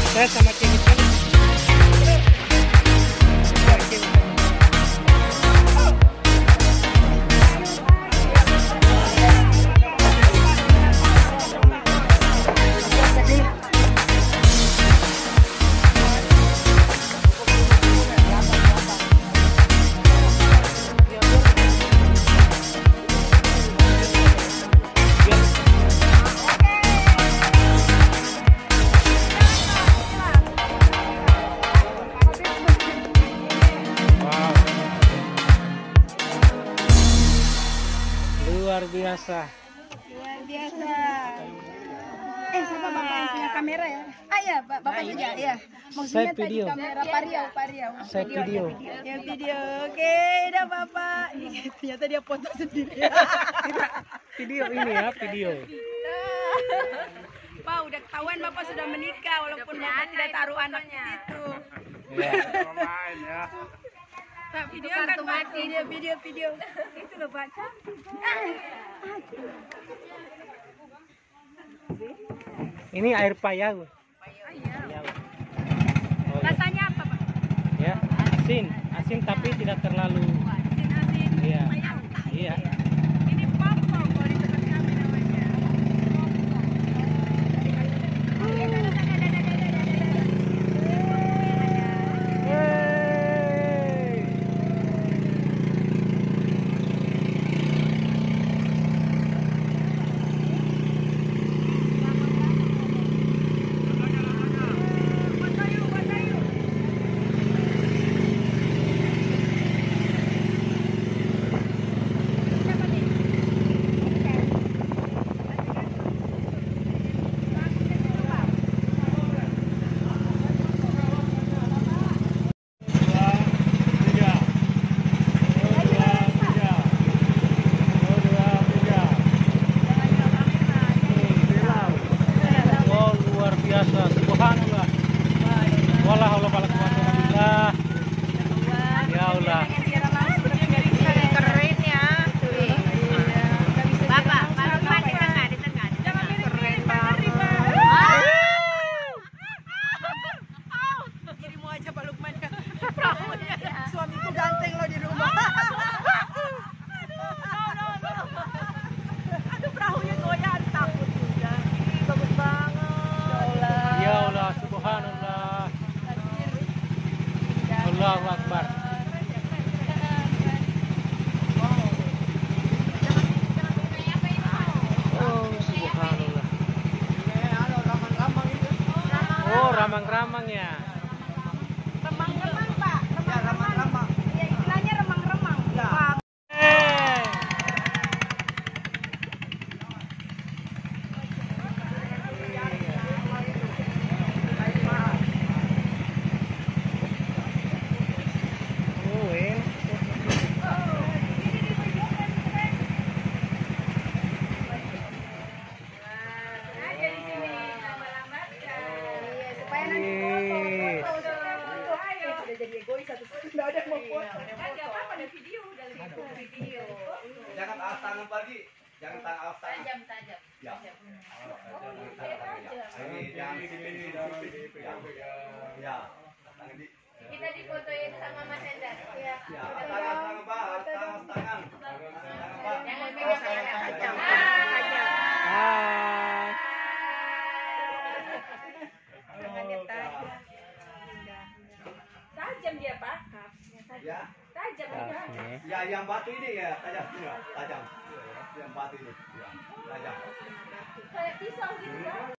Saya sama Kevin. Luar biasa. Luar biasa. Siapa bapak yang punya kamera ya? Ya, bapak saja ya. Maksudnya tadi video. kamera Pariau. Saya video. Ya video. Oke, dah bapak. Ternyata dia foto sendiri. Video ini ya, video. Pak, udah ketahuan bapak sudah menikah walaupun bapak tidak taruh anak di situ. Ya. Pak, video kan Pak, video. Itu loh Pak, cantik. Ini air payau. Rasanya apa Pak? Ya, asin tapi tidak terlalu. Asin. Iya. Payau. Iya. Ini popo kalau di tempat kami namanya. Subhanallah. Wala haula wala quwata illa billah. Ya Allah. Keren ya. Bapak, di tengah. Keren banget. Kirimu aja Pak Lukman. Suamiku ganteng loh di rumah. Aduh, perahunya goyang, takut juga. Ih, bagus banget. Ya Allah, subhanallah. Allahu akbar. Oh, subhanallah. Oh, ramang-ramang ya. Remang-remang Pak. Remang-remang. Iya, istilahnya remang-remang. Jangan alas tangan pagi, jangan alas tangan. Tajam. Ya. Ini jangan sipit. Ya. Tangan di. Kita difotoin sama Mas Hendar. Ya. Tangan Pak, tangan. Tangan Pak. Jangan megang Tajam. Hai. Tangannya tajam. Tajam dia, Pak. Ya. Tajam. Ya, yang batu ini ya, tajam. Yang batu ini. Ya, tajam. Kayak pisau gitu kan.